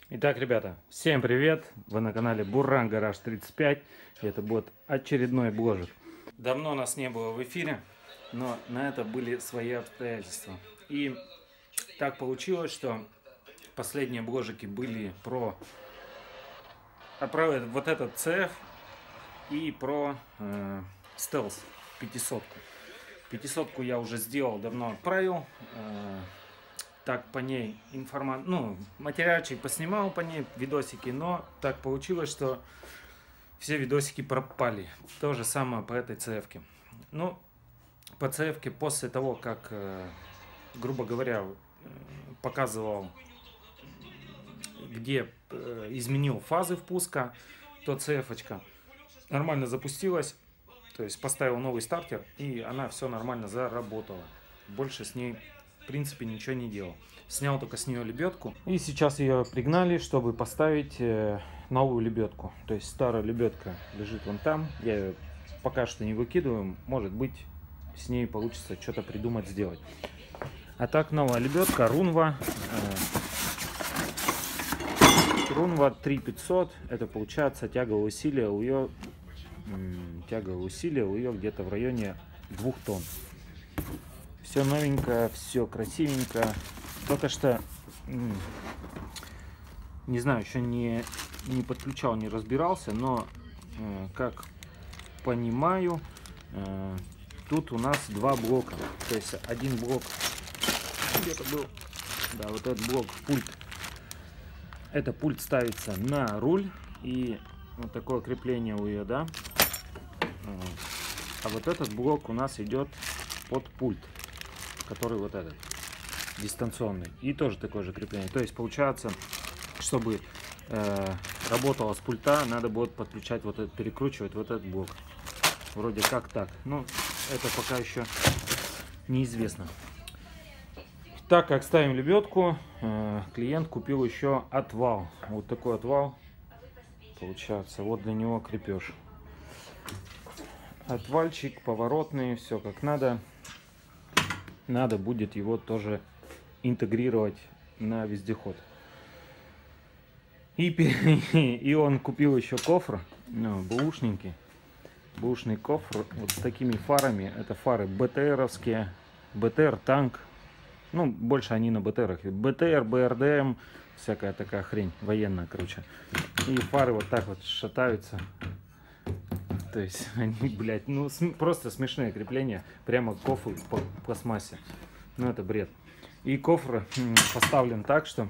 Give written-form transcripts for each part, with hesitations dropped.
Итак, ребята, всем привет! Вы на канале Буран Гараж 35. Это будет очередной бложик. Давно нас не было в эфире, но на это были свои обстоятельства. И так получилось, что последние бложики были про вот этот CF и про стелс 500. 500 я уже сделал, давно отправил. Так по ней материальчик поснимал по ней, видосики, но так получилось, что все видосики пропали. То же самое по этой CF-ке. Ну, по CF-ке после того, как, грубо говоря, показывал, где изменил фазы впуска, то CF-очка нормально запустилась, то есть поставил новый стартер, и она все нормально заработала. Больше с ней в принципе ничего не делал. Снял только с нее лебедку. И сейчас ее пригнали, чтобы поставить новую лебедку. То есть старая лебедка лежит вон там. Я ее пока что не выкидываю. Может быть, с ней получится что-то придумать, сделать. А так, новая лебедка Runva. Runva 3500. Это получается тяговое усилие у ее где-то в районе 2 тонн. Все новенькое, все красивенько. Только что, не знаю, еще не подключал, не разбирался, но, как понимаю, тут у нас 2 блока. То есть один блок, где-то был, да, вот этот блок пульт. Это пульт ставится на руль, и вот такое крепление у нее, да. А вот этот блок у нас идет под пульт, который вот этот дистанционный, и тоже такое же крепление. То есть получается, чтобы работало с пульта, надо будет подключать вот этот, перекручивать вот этот блок. Вроде как так. Ну, это пока еще неизвестно. Так как ставим лебедку, клиент купил еще отвал. Вот такой отвал получается. Вот для него крепеж. Отвальчик поворотный, все как надо. Надо будет его тоже интегрировать на вездеход. И он купил еще кофр, бэушненький. Бэушный кофр вот с такими фарами. Это фары БТРовские. БТР танк. Ну, больше они на БТРах. БТР, БРДМ, всякая такая хрень военная, короче. И фары вот так вот шатаются. То есть они, блядь, ну просто смешные крепления. Прямо к кофру по пластмассе. Ну это бред. И кофр поставлен так, что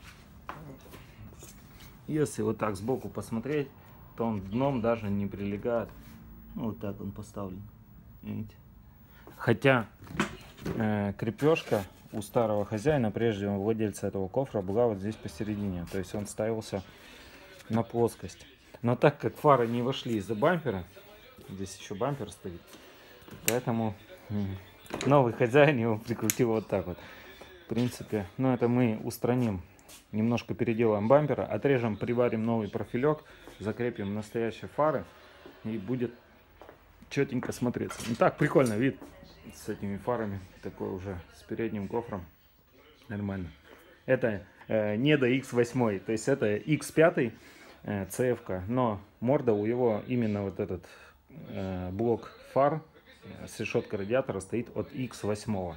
если вот так сбоку посмотреть, то он дном даже не прилегает. Ну, вот так он поставлен. Видите? Хотя крепежка у старого хозяина, прежде владельца этого кофра, была вот здесь посередине. То есть он ставился на плоскость. Но так как фары не вошли из-за бампера, здесь еще бампер стоит, поэтому новый хозяин его прикрутил вот так вот. В принципе, ну это мы устраним, немножко переделаем бампера, отрежем, приварим новый профилек, закрепим настоящие фары, и будет четенько смотреться. Ну так, прикольно вид с этими фарами, такой уже с передним кофром, нормально. Это не до X8, то есть это X5 CF-ка, но морда у него именно вот этот блок фар с решеткой радиатора стоит от X8.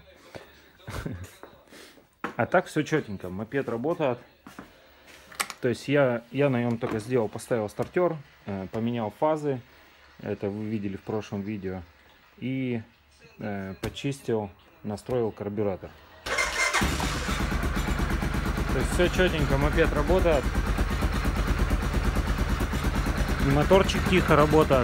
А так все четенько, мопед работает. То есть я на нем только сделал, поставил стартер, поменял фазы, это вы видели в прошлом видео, и почистил, настроил карбюратор. То есть все четенько, мопед работает. И моторчик тихо работает.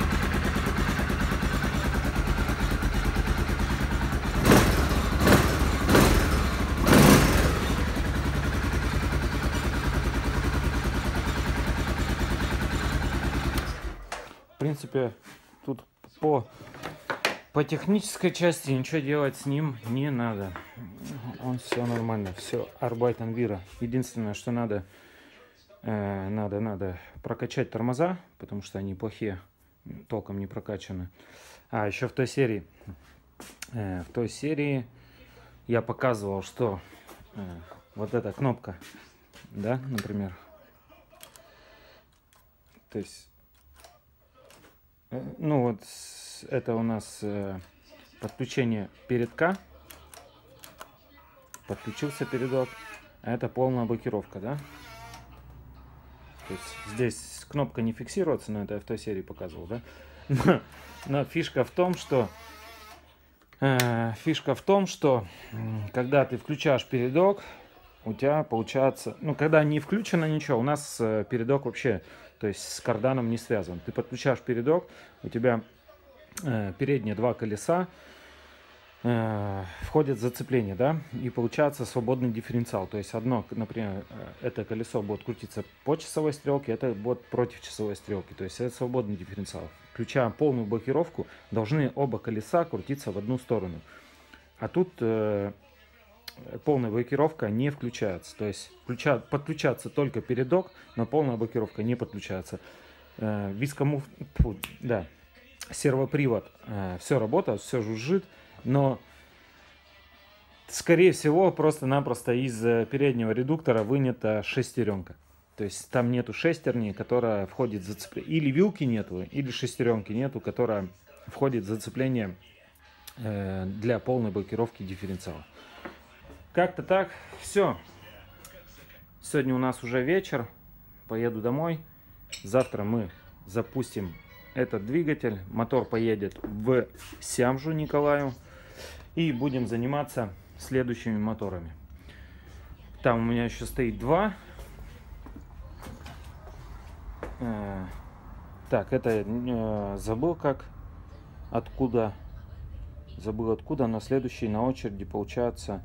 В принципе, тут по технической части ничего делать с ним не надо. Он все нормально, все Arbeiten wir. Единственное, что надо прокачать тормоза, потому что они плохие, толком не прокачаны. А еще в той серии я показывал, что вот эта кнопка да, например. То есть, ну вот, это у нас подключение передка. Подключился передок. А это полная блокировка, да? То есть здесь кнопка не фиксируется, но это я в той серии показывал, да? Но фишка в том, что когда ты включаешь передок, у тебя получается, ну, когда не включено ничего, у нас передок вообще, то есть с карданом не связан. Ты подключаешь передок, у тебя передние два колеса входит в зацепление, да, и получается свободный дифференциал. То есть одно, например, это колесо будет крутиться по часовой стрелке, это будет против часовой стрелки. То есть это свободный дифференциал. Включая полную блокировку, должны оба колеса крутиться в одну сторону. А тут полная блокировка не включается. То есть подключаться только передок, но полная блокировка не подключается. Сервопривод, все работает, все жужжит. Но, скорее всего, просто-напросто из переднего редуктора вынята шестеренка. То есть там нету шестерни, которая входит в зацепление. Или вилки нету, или шестеренки нету, которая входит в зацепление для полной блокировки дифференциала. Как-то так. Все. Сегодня у нас уже вечер. Поеду домой. Завтра мы запустим этот двигатель. Мотор поедет в Сямжу Николаю. И будем заниматься следующими моторами. Там у меня еще стоит два. Так, это забыл откуда, но следующий на очереди получается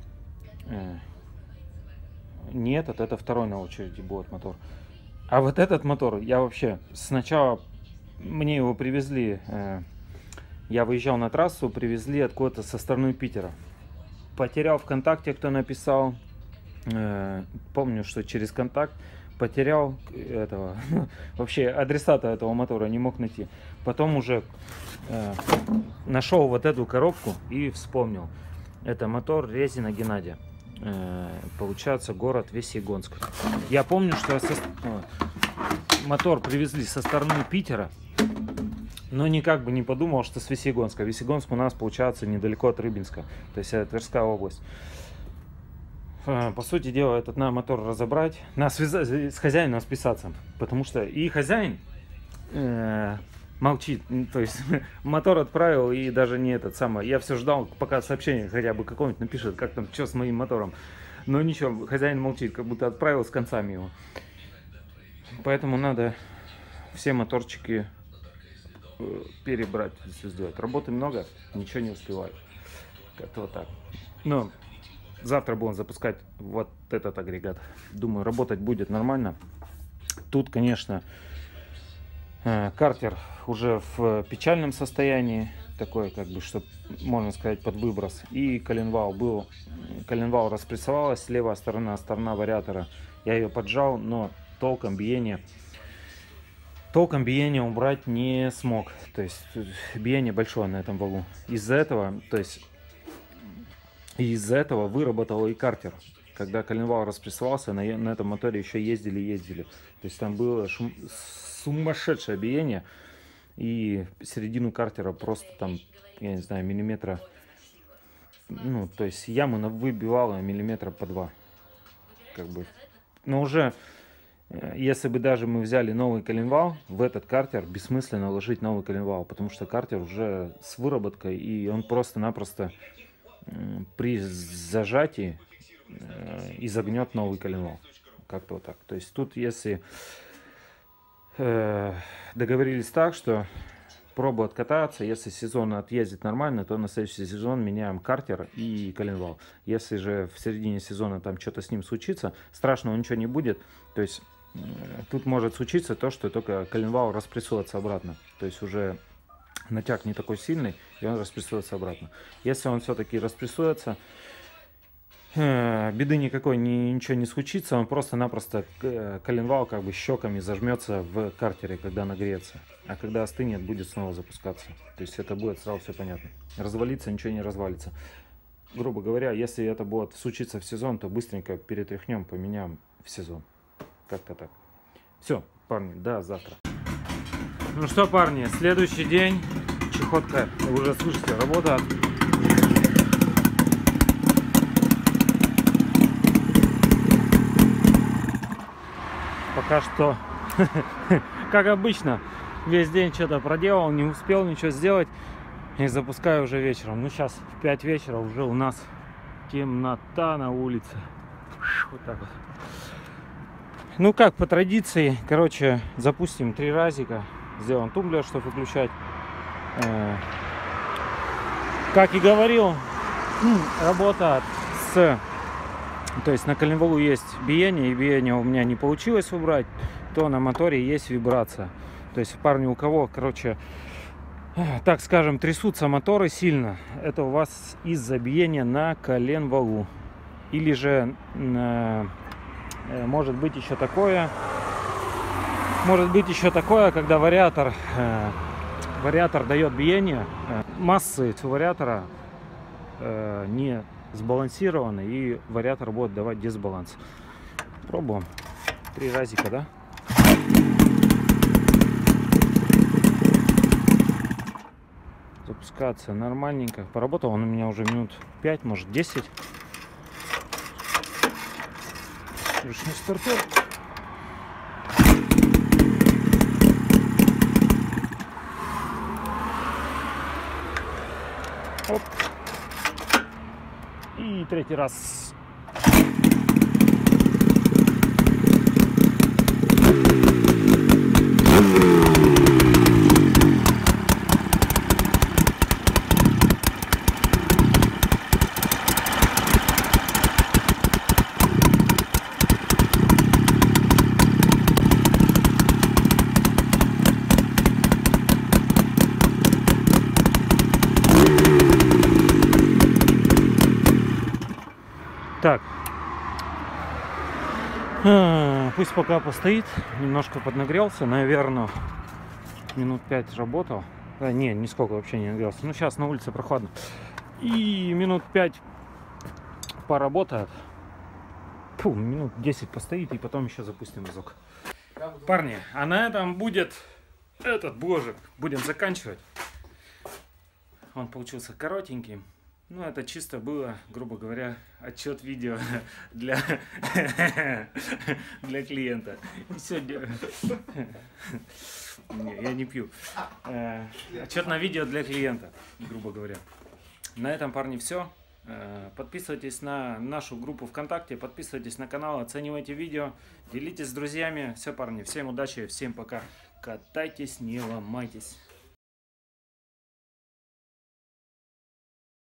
не этот, это второй на очереди будет мотор. А вот этот мотор, я вообще сначала, мне его привезли, я выезжал на трассу, привезли откуда-то со стороны Питера. Потерял ВКонтакте, кто написал. Помню, что через контакт потерял этого. Вообще адресата этого мотора не мог найти. Потом уже нашел вот эту коробку и вспомнил. Это мотор Резина Геннадия. Получается город Весьегонск. Я помню, что мотор привезли со стороны Питера. Но никак бы не подумал, что с Весьегонска. Весьегонск у нас получается недалеко от Рыбинска. То есть это Тверская область. По сути дела, этот мотор разобрать. Надо с хозяином списаться. Потому что и хозяин молчит. То есть мотор отправил и даже не этот самый. Я все ждал, пока сообщение хотя бы какое-нибудь напишет, как там, что с моим мотором. Но ничего, хозяин молчит, как будто отправил с концами его. Поэтому надо все моторчики перебрать, все сделать. Работы много, ничего не успеваю. Как-то вот так. Но завтра будем запускать вот этот агрегат. Думаю, работать будет нормально. Тут, конечно, картер уже в печальном состоянии. Такой, как бы, что можно сказать, под выброс. И коленвал был. Коленвал распрессовалась, левая сторона вариатора. Я ее поджал, но толком биение убрать не смог. То есть биение большое на этом валу. Из-за этого выработал и картер. Когда коленвал распрессовался, на этом моторе еще ездили. То есть там было сумасшедшее биение. И середину картера просто там, я не знаю, миллиметра. Ну, то есть яму выбивало миллиметра по 2. Как бы. Но уже, если бы даже мы взяли новый коленвал, в этот картер бессмысленно ложить новый коленвал. Потому что картер уже с выработкой, и он просто-напросто при зажатии изогнет новый коленвал. Как-то вот так. То есть тут, если договорились так, что пробу откататься, если сезон отъездит нормально, то на следующий сезон меняем картер и коленвал. Если же в середине сезона там что-то с ним случится, страшного ничего не будет. То есть тут может случиться то, что только коленвал распрессуется обратно. То есть уже натяг не такой сильный, и он распрессуется обратно. Если он все-таки распрессуется, беды никакой, ничего не случится, он просто-напросто коленвал как бы щеками зажмется в картере, когда нагреется. А когда остынет, будет снова запускаться. То есть это будет сразу все понятно. Развалиться ничего не развалится. грубо говоря, если это будет случиться в сезон, то быстренько перетряхнем, поменяем в сезон. Как-то так. Все, парни, до завтра. Ну что, парни, следующий день. Чехотка, вы уже слышите, работает. Пока что, как обычно, весь день что-то проделал, не успел ничего сделать. И запускаю уже вечером. Ну, сейчас в 5 вечера уже у нас темнота на улице. Вот так вот. Ну, как по традиции, короче, запустим 3 разика. Сделаем тумблер, чтобы выключать. Как и говорил, работа с... То есть на коленвалу есть биение, и биение у меня не получилось убрать, то на моторе есть вибрация. То есть, парни, у кого, короче, так скажем, трясутся моторы сильно, это у вас из-за биения на коленвалу. Или же может быть еще такое, когда вариатор дает биение, массы вариатора не сбалансированы, и вариатор будет давать дисбаланс. Пробуем. 3 разика, да? Запускаться нормальненько. Поработал он у меня уже минут 5, может 10. Ручной стартер. Оп. И 3-й раз. Так, пусть пока постоит, немножко поднагрелся, наверное, минут 5 работал. Не, нисколько вообще не нагрелся. Ну, сейчас на улице прохладно. И минут 5 поработает. Фу, минут 10 постоит, и потом еще запустим разок. Парни, а на этом будет этот бложик. Будем заканчивать. Он получился коротеньким. Ну, это чисто было, грубо говоря, отчет видео для клиента. Сегодня... Не, я не пью. Отчет на видео для клиента, грубо говоря. На этом, парни, все. Подписывайтесь на нашу группу ВКонтакте, подписывайтесь на канал, оценивайте видео, делитесь с друзьями. Все, парни, всем удачи, всем пока. Катайтесь, не ломайтесь.